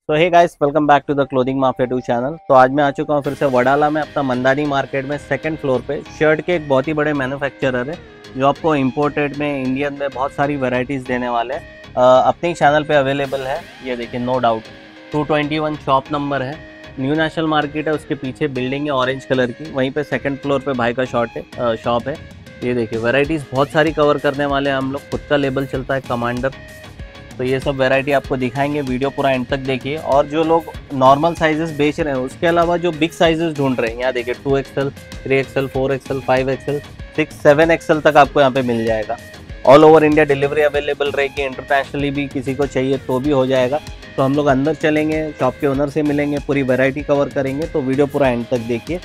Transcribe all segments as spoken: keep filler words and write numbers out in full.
तो hey guys, welcome back to the clothing mafia two channel. तो आज मैं आ चुका हूँ फिर से वडाला में अपना मंदानी मार्केट में सेकंड फ्लोर पे। शर्ट के एक बहुत ही बड़े मैन्युफैक्चरर है जो आपको इंपोर्टेड में इंडियन में बहुत सारी वैरायटीज़ देने वाले हैं। अपने ही चैनल पे अवेलेबल है। ये देखिए, no doubt two twenty one shop number है। न्यू नेशनल मार्केट है, उसके पीछे बिल्डिंग है ऑरेंज कलर की, वहीं पे सेकंड फ्लोर पे भाई का शॉट है शॉप है। ये देखिए, वैरायटीज़ बहुत सारी कवर करने वाले हैं हम लोग। खुद का लेबल चलता है कमांडर। तो ये सब वैरायटी आपको दिखाएंगे, वीडियो पूरा एंड तक देखिए। और जो लोग नॉर्मल साइजेस बेच रहे हैं उसके अलावा जो बिग साइजेस ढूंढ रहे हैं, यहाँ देखिए two XL, three XL, four XL, five XL, six, seven XL तक आपको यहाँ पे मिल जाएगा। All over India delivery available रहेगी। इंटरनेशनली भी किसी को चाहिए तो भी हो जाएगा। तो हम लोग अंदर चलेंगे, शॉप के ओनर से मिलेंगे, पूरी वैरायटी कवर करेंगे। तो वीडियो पूरा एंड तक देखिए।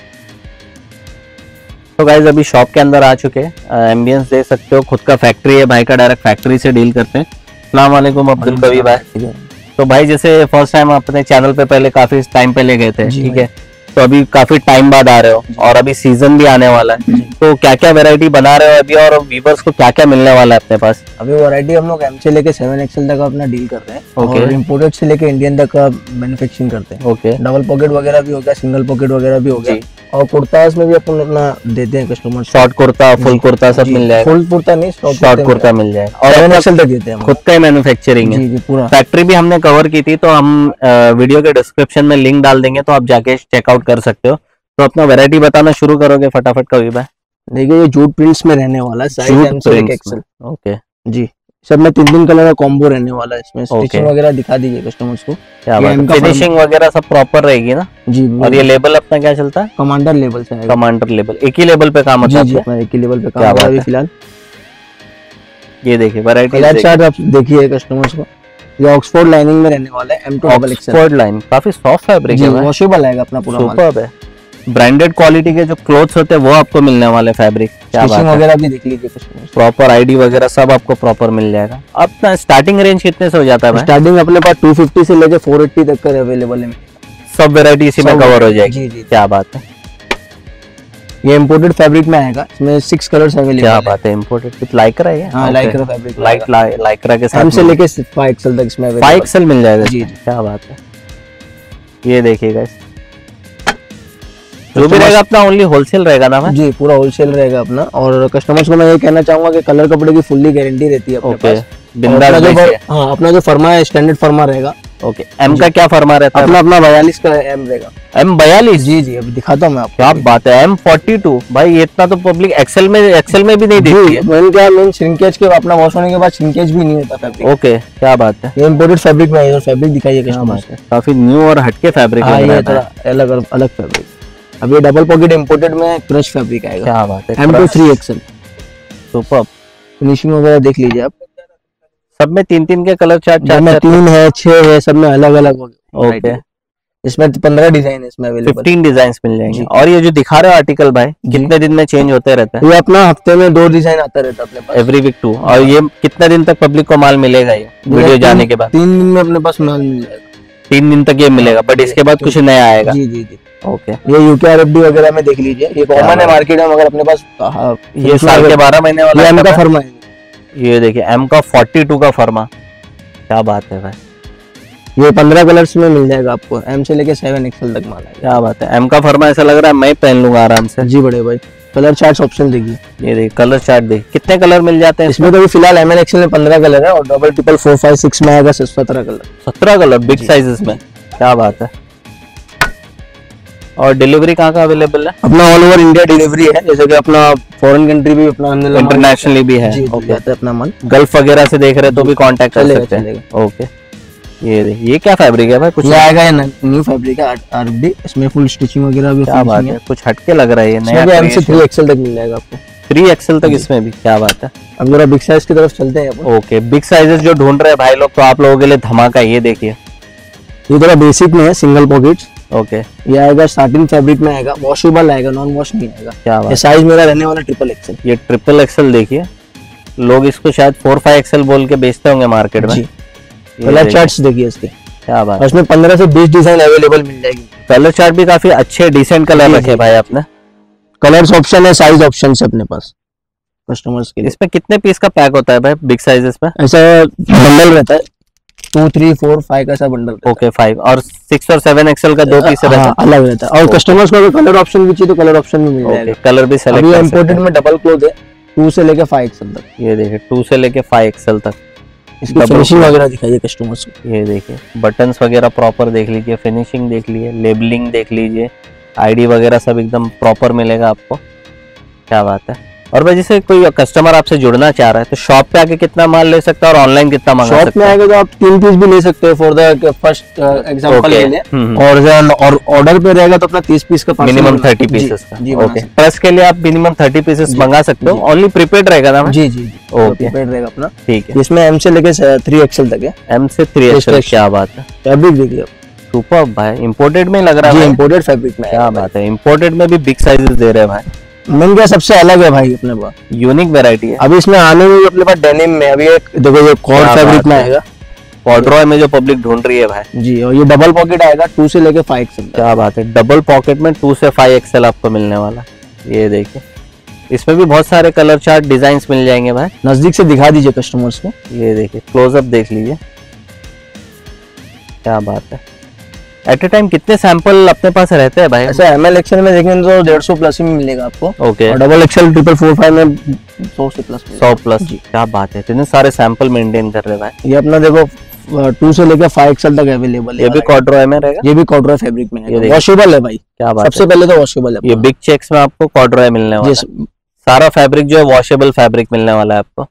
तो गाइज अभी शॉप के अंदर आ चुके हैं। एम्बियंस देख सकते हो, खुद का फैक्ट्री है भाई का, डायरेक्ट फैक्ट्री से डील करते हैं। अस्सलाम वालेकुम अब्दुल कबीर भाई। तो भाई जैसे फर्स्ट टाइम अपने चैनल पे पहले काफी टाइम पहले गए थे, ठीक है, तो अभी काफी टाइम बाद आ रहे हो और अभी सीजन भी आने वाला है। तो क्या क्या वैरायटी बना रहे हो अभी और व्यूअर्स को क्या क्या मिलने वाला है अपने पास? अभी वैरायटी हम लोग एम से लेके सेवन एक्सएल तक अपना डील करते हैं। okay. और इम्पोर्टेड से लेके इंडियन तक का मैन्युफैक्चरिंग करते हैं। Okay okay. डबल पॉकेट वगैरह भी हो गया, सिंगल पॉकेट वगैरह भी हो गया। और कुर्तास में भी अपन अपना देते हैं customer. Short kurta, full kurta सब मिल जाएगा। फुल कुर्ता नहीं, शॉर्ट कुर्ता मिल जाएगा। और सेवन एक्सएल तक देते हैं। खुद का ही मैन्युफैक्चरिंग है। जी, जी, पूरा फैक्ट्री भी हमने कवर की थी, तो हम वीडियो के डिस्क्रिप्शन में लिंक डाल देंगे, तो आप जाके चेकआउट कर सकते हो। तो अपना वैरायटी बताना शुरू करोगे फटाफट कभी भाई? देखिए, ये जूट प्रिंट्स में रहने वाला है, साइज एम से लेके एक्सएल। ओके जी, सब में तीन तीन कलर का कॉम्बो रहने वाला है। इसमें स्टिचिंग वगैरह दिखा दीजिए कस्टमर्स को। क्या बात है, फिनिशिंग वगैरह सब प्रॉपर रहेगी ना? जी। और ये लेबल अपना क्या चलता है? कमांडर लेवल से है। कमांडर लेवल, एक ही लेवल पे काम होता है? जी, जी, एक ही लेवल पे काम हो रहा है फिलहाल। ये देखिए वैरायटी चार्ट आप देखिए कस्टमर्स को। ये ऑक्सफोर्ड लाइनिंग में रहने वाला है, M two double XL. Oxford line काफी सॉफ्ट फैब्रिक है, वॉशेबल आएगा अपना पूरा माल। सुपर्ब है। ब्रांडेड क्वालिटी के जो क्लोथ्स होते हैं वो आपको मिलने वाले फैब्रिक। क्या बात है, वगैरह भी देख लीजिए कस्टमर्स। प्रॉपर आईडी वगैरह सब आपको प्रॉपर मिल जाएगा। अपना स्टार्टिंग रेंज कितने से हो जाता है भाई? स्टार्टिंग अपने पास टू फिफ्टी से लेके फोर एट्टी तक का अवेलेबल है। सब वैरायटी इसी में कवर हो जाएगी। जी, जी। क्या बात है। ये इंपोर्टेड फैब्रिक में आएगा, इसमें सिक्स कलर्स अवेलेबल। क्या बात है, इंपोर्टेड विद लाइक्रा है? हां, लाइक्रा फैब्रिक, लाइक लाइक्रा के साथ एम से लेके फाइव एक्सएल तक इसमें अवेलेबल। फाइव एक्सएल मिल जाएगा। जी, क्या बात है। ये देखिए गाइस, जो भी रहेगा अपना ओनली होलसेल रहेगा ना भाई? जी, पूरा होलसेल रहेगा अपना। और कस्टमर्स को मैं ये कहना चाहूंगा कि कलर कपड़े की फुल्ली गारंटी रहती है अपने पास। बिंदास बेचिए। हाँ, अपना जो फर्मा है स्टैंडर्ड फर्मा रहेगा। ओके, एम का क्या फर्मा रहता है? अपना अपना बयालीस का एम रहेगा। एम बयालीस? जी, जी, अभी दिखाता हूँ मैं आपको। क्या बात है, एम फोर्टी टू भाई, ये इतना तो पब्लिक एक्सेल में एक्सेल में भी नहीं देती है। मेन क्या मेन श्रिंकेज के अपना वॉश होने के बाद श्रिंकेज भी नहीं होता फैब्रिक। ओके, क्या बात है। ये इंपोर्टेड फैब्रिक में है। फैब्रिक दिखाइए कस्टमर्स को। काफी न्यू और हटके फैब्रिक है। ये थोड़ा अलग अलग फैब्रिक। अब ये डबल पॉकेट इंपोर्टेड में क्रश फैब्रिक आएगा। क्या बात है, M two three XL. Superb. Finishing वगैरह देख लीजिए आप। सब में तीन तीन के कलर चार्ट चार में तीन है, छह है, सब में अलग अलग। ओके, इसमें पंद्रह डिजाइन है इसमें अवेलेबल। फिफ्टीन डिजाइन्स मिल जाएंगे। और ये जो दिखा रहे हो आर्टिकल भाई, कितने दिन में चेंज होते रहता है? ये अपना हफ्ते में दो डिजाइन आता रहता है अपने पास, एवरी वीक टू। और ये कितने दिन तक पब्लिक को माल मिलेगा ये वीडियो जाने के बाद? तीन दिन में अपने पास माल मिल जाएगा। तीन दिन तक ये मिलेगा, बट इसके बाद कुछ नया आएगा? जी, जी, जी। ओके, ये यूके आरएफडी वगैरह में देख लीजिए। ये कॉमन है मार्केट में, मगर अपने पास ये साल के बारह महीने वाला एम का फर्मा है। ये देखिए, एम का फोर्टी टू का फर्मा। क्या बात है भाई। ये पंद्रह कलर्स में मिल जाएगा आपको, एम से लेके सेवन एक्सएल तक माल है। क्या बात है, एम का फर्मा ऐसा लग रहा है मैं पहन लूंगा आराम से। जी बड़े भाई, कलर चार्ट ऑप्शन देखिए। ये देखिए कलर चार्ट देखिए, कितने कलर मिल जाते हैं इसमें? तो फिलहाल एम एल एक्सएल में पंद्रह कलर है और double triple four five six में आएगा सत्रह कलर। सत्रह कलर बिग साइजेस में। क्या बात है। और डिलीवरी कहाँ का अवेलेबल है? अपना ऑल ओवर इंडिया डिलीवरी है, जैसे कि अपना फॉरेन कंट्री भी अपना इंटरनेशनली भी है। ओके, अपना माल गल्फ वगैरह से देख रहे तो भी कांटेक्ट कर सकते हैं। ओके, ये ये क्या फैब्रिक है भाई? कुछ ये आएगा, ये न्यू फैब्रिक है आरएफडी। इसमें फुल स्टिचिंग वगैरह भी। क्या बात है, कुछ हटके लग रहा है ये नया। एम से थ्री एक्सएल तक मिल जाएगा आपको। थ्री एक्सएल तक इसमें भी। क्या बात है। अब जरा बिग साइज की तरफ चलते हैं। ओके, बिग साइजेस जो ढूंढ रहे हैं भाई लोग, तो आप लोगों के लिए धमाका। ये देखिए, ये थोड़ा बेसिक में है, सिंगल पॉकेट्स। ओके, ये आएगा साटिन फैब्रिक में आएगा, वॉशेबल आएगा, नॉन वॉश नहीं आएगा। क्या बात। ये साइज मेरा रहने वाला ट्रिपल एक्सएल। ये ट्रिपल एक्सएल देखिए, लोग इसको शायद फोर फाइव एक्सएल बोल के बेचते होंगे मार्केट में। कलर चार्ट्स देखिए इसके। क्या बात। इसमें पंद्रह से बीस डिजाइन अवेलेबल मिल जाएगी। कलर चार्ट भी काफी अच्छे डिसेंट कलर रखे भाई आपने। कलर्स ऑप्शन है, साइज ऑप्शन है अपने पास कस्टमर्स के लिए। इसमें कितने पीस का पैक होता है भाई बिग साइजेस में? ऐसा बंडल रहता है। टू थ्री फोर फाइव का ऐसा बंडल। ओके फाइव और सिक्स और सेवन एक्सएल का दो पीस रहता है, अलग रहता है। और कस्टमर्स को अगर कलर ऑप्शन भी चाहिए तो कलर ऑप्शन भी मिल जाएगा, कलर भी सेलेक्ट कर सकते हैं। इम्पोर्टेड में डबल क्लोथ है, टू से लेके फाइव एक्सएल तक। ये देखिए टू से लेके फाइव एक्सएल तक। इसकी फिनिशिंग वगैरह दिखाइए कस्टमर्स को। ये देखिए बटन्स वगैरह प्रॉपर देख लीजिए, फिनिशिंग देख लीजिए, लेबलिंग देख लीजिए, आईडी वगैरह सब एकदम प्रॉपर मिलेगा आपको। क्या बात है। और भाई जैसे कोई कस्टमर आपसे जुड़ना चाह रहा है तो शॉप पे आके कितना माल ले सकता है और ऑनलाइन कितना मंगा सकता है? शॉप में आएगा तो आप तीन पीस भी ले सकते हो फॉर द फर्स्ट एग्जांपल ले लें, और ऑर्डर पे रहेगा तो अपना तीस पीस का मिनिमम थर्टी पीसेस का। ओके, प्रेस के लिए आप मिनिमम थर्टी पीसेस मंगा सकते हो। ओनली प्रीपेड रहेगा ना? जी जी ओके, प्रीपेड रहेगा अपना। ठीक है। इसमें एम से लेके थ्री एक्सएल तक है। एम से थ्री एक्सएल। क्या बात है। फैब्रिक देखिए सुपर भाई, इंपोर्टेड में लग रहा है। इंपोर्टेड फैब्रिक में। क्या बात है, इंपोर्टेड में भी बिग साइजेस दे रहे हैं भाई। मेन क्या सबसे अलग है भाई अपने पास, यूनिक वैरायटी है। अभी इसमें आने में भी अपने पास डेनिम में अभी एक देखो ये कॉर्ड फैब्रिक में आएगा, कॉर्ड्रॉय में जो पब्लिक ढूंढ रही है भाई जी। और ये डबल पॉकेट आएगा टू से लेके फाइव एक्सएल। क्या बात है, डबल पॉकेट में टू से फाइव एक्सएल आपको मिलने वाला। ये देखिए इसमें भी बहुत सारे कलर चार्ट डिजाइन मिल जाएंगे भाई। नजदीक से दिखा दीजिए कस्टमर्स को। ये देखिए क्लोजअप देख लीजिए। क्या बात है। एट ए टाइम कितने सैंपल अपने पास रहते हैं भाई? ऐसा एमएल एक्सएल में देखेंगे तो डेढ़ सौ प्लस में मिलेगा आपको। ओके, और double XL triple four five में सौ से प्लस सौ प्लस। क्या बात है, इतने सारे सैंपल मेंटेन कर रहे हैं भाई। ये अपना देखो टू से लेकर फाइव एक्सएल तक अवेलेबल है। ये भी कॉर्ड्रॉय में रहेगा? ये भी कॉर्ड्रॉय फैब्रिक में है, वॉशेबल है भाई। क्या बात है, सबसे पहले तो वॉशेबल है। ये बिग चेक्स में आपको कॉर्ड्रॉय मिलने वाला है। सारा फैब्रिक जो है वॉशेबल फैब्रिक मिलने वाला है आपको।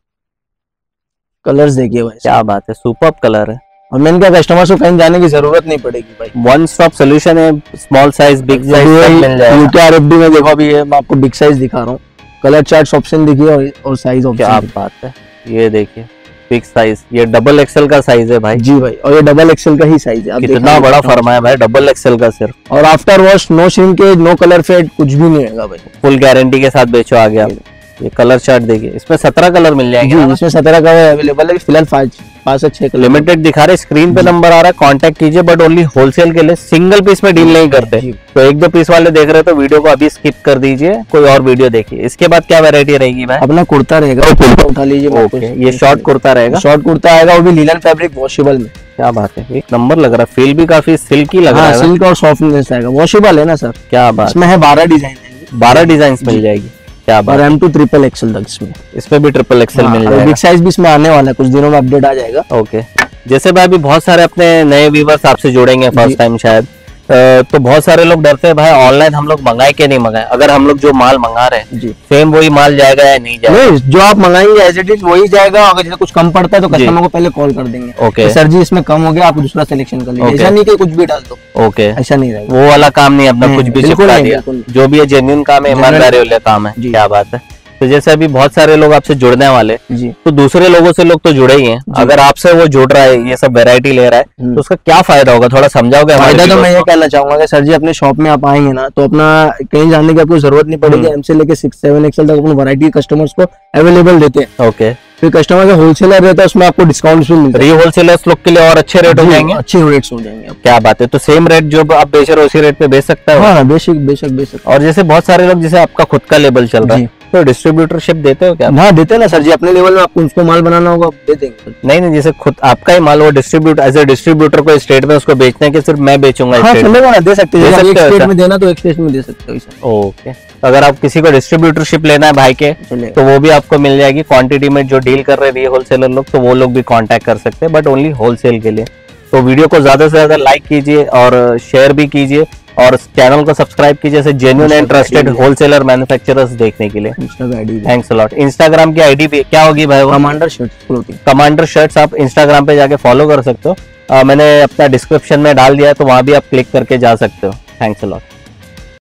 कलर्स देखिए भाई, क्या बात है, सुपर्ब कलर है। और मैंने क्या कस्टमर्स को कहीं जाने की जरूरत नहीं पड़ेगी भाई। वन स्टॉप सोल्यूशन है, स्मॉल साइज बिग साइज मिल जाएगा। यूकेआरएफडी में देखो अभी ये मैं आपको बिग साइज दिखा रहा हूँ, कलर चार्ट ऑप्शन देखिए और साइज ऑप्शन। क्या बात है, ये देखिए बिग साइज, ये डबल एक्सएल का साइज है भाई। जी भाई, और ये डबल एक्सएल का ही साइज है। कितना बड़ा फर्मा है भाई, डबल एक्सएल का सिर्फ। और after wash no shrinkage no colour fade कुछ भी नहीं होगा भाई, फुल गारंटी के साथ बेचो आगे आप। ये कलर चार्ट देखिए, इसमें सत्रह कलर मिल जाएंगे। इसमें सत्रह कलर अवेलेबल है फिलहाल, पाँच पाँच से छह कलर लिमिटेड दिखा रहे, स्क्रीन पे नंबर आ रहा है, कांटेक्ट कीजिए। बट ओनली होलसेल के लिए, सिंगल पीस में डील नहीं करते। तो एक दो पीस वाले देख रहे हो तो वीडियो को अभी स्किप कर दीजिए, कोई और वीडियो देखिए। इसके बाद क्या वैरायटी रहेगी भाई? अपना कुर्ता रहेगा, कुर्ता उठा लीजिए। ओके, ये शॉर्ट कुर्ता रहेगा। शॉर्ट कुर्ता आएगा, वो भी लीलन फैब्रिक वॉशेबल में। क्या बात है, एक नंबर लग रहा है, फील भी काफी सिल्की लग रहा है। सिल्क और सॉफ्टनेस आएगा, वॉशेबल है ना सर। क्या बात, इसमें है बारह डिजाइन, बारह डिजाइन मिल जाएगी। क्या बात, और एम टू ट्रिपल एक्सएल तक इसमें इसमें भी ट्रिपल एक्सएल मिल जाएगा। बिग साइज भी इसमें आने वाला है, कुछ दिनों में अपडेट आ जाएगा। ओके, जैसे भाई अभी बहुत सारे अपने नए व्यूवर्स आपसे जुड़ेंगे फर्स्ट टाइम शायद, तो बहुत सारे लोग डरते हैं भाई ऑनलाइन हम लोग मंगाए कि नहीं मंगाए। अगर हम लोग जो माल मंगा रहे हैं जी, सेम वही माल जाएगा या नहीं जाएगा? नहीं, जो आप मंगाएंगे एज इट इज वही जाएगा। अगर जैसे कुछ कम पड़ता है तो कस्टमर को पहले कॉल कर देंगे। ओके, सर जी इसमें कम हो गया, आप दूसरा सिलेक्शन कर लीजिए। ऐसा नहीं कि कुछ भी डाल दो। ओके, ऐसा नहीं रहेगा, वो वाला काम नहीं, अपना कुछ भी चिपका दिया। जो भी है जेन्युइन काम है, ईमानदारी वाला काम है। क्या बात है। तो जैसे अभी बहुत सारे लोग आपसे जुड़ने वाले जी, तो दूसरे लोगों से लोग तो जुड़े ही हैं। अगर आपसे वो जुड़ रहा है, ये सब वैरायटी ले रहा है, तो उसका क्या फायदा होगा, थोड़ा समझाओगे? फायदा तो मैं ये कहना चाहूंगा कि सर जी अपने शॉप में आप आएंगे ना तो अपना कहीं जाने की आपको जरूरत नहीं पड़ेगी। एम से लेके सिक्स सेवन एक्सएल तक अपनी वैरायटी कस्टमर्स को अवेलेबल देते हैं। ओके, फिर कस्टमर का होलसेलर रहता है, उसमें आपको डिस्काउंट भी मिलता है। री होलसेलर्स लोग के लिए और अच्छे रेट हो जाएंगे, अच्छे रेट्स हो जाएंगे। क्या बात है, तो सेम रेट जो आप बेच रहे हो उसी रेट पे बेच सकता है? हाँ, बेशक बेशक बेशक। और जैसे बहुत सारे लोग, जैसे आपका खुद का लेबल चल रहा है, तो डिस्ट्रीब्यूटरशिप देते हो क्या? हाँ देते हैं ना सर जी, अपने लेवल में आपको उसको माल बनाना होगा दे देंगे। नहीं नहीं, जैसे खुद आपका ही माल वो डिस्ट्रीब्यूट एज ए डिस्ट्रीब्यूटर को स्टेट में उसको बेचना है कि सिर्फ मैं बेचूंगा? हाँ, चलेगा ना, दे सकते हैं। एक स्टेट में देना तो एक स्टेट में दे सकते हो। ओके, तो अगर आप किसी को डिस्ट्रीब्यूटरशिप लेना है भाई के, तो वो भी आपको मिल जाएगी। क्वांटिटी में जो डील कर रहे हैं होलसेलर लोग, तो वो लोग भी कांटेक्ट कर सकते हैं, बट ओनली होलसेल के लिए। तो वीडियो को ज्यादा से ज्यादा लाइक कीजिए और शेयर भी कीजिए, और चैनल को सब्सक्राइब कीजिए जैसे genuine and trusted wholesaler manufacturers देखने के लिए। Thanks a lot. इंस्टाग्राम की आईडी भी क्या होगी भाई? Commander shirts. कमांडर शर्ट्स आप इंस्टाग्राम पे जाके फॉलो कर सकते हो। आ, मैंने अपना डिस्क्रिप्शन में डाल दिया है, तो वहां भी आप क्लिक करके जा सकते हो। Thanks a lot.